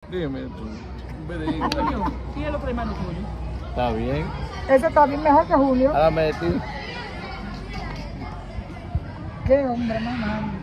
Dime tú. Julio, ¿quién es lo primero tuyo? Está bien. Ese está bien mejor que Julio. Háblame de ti. Qué hombre más malo.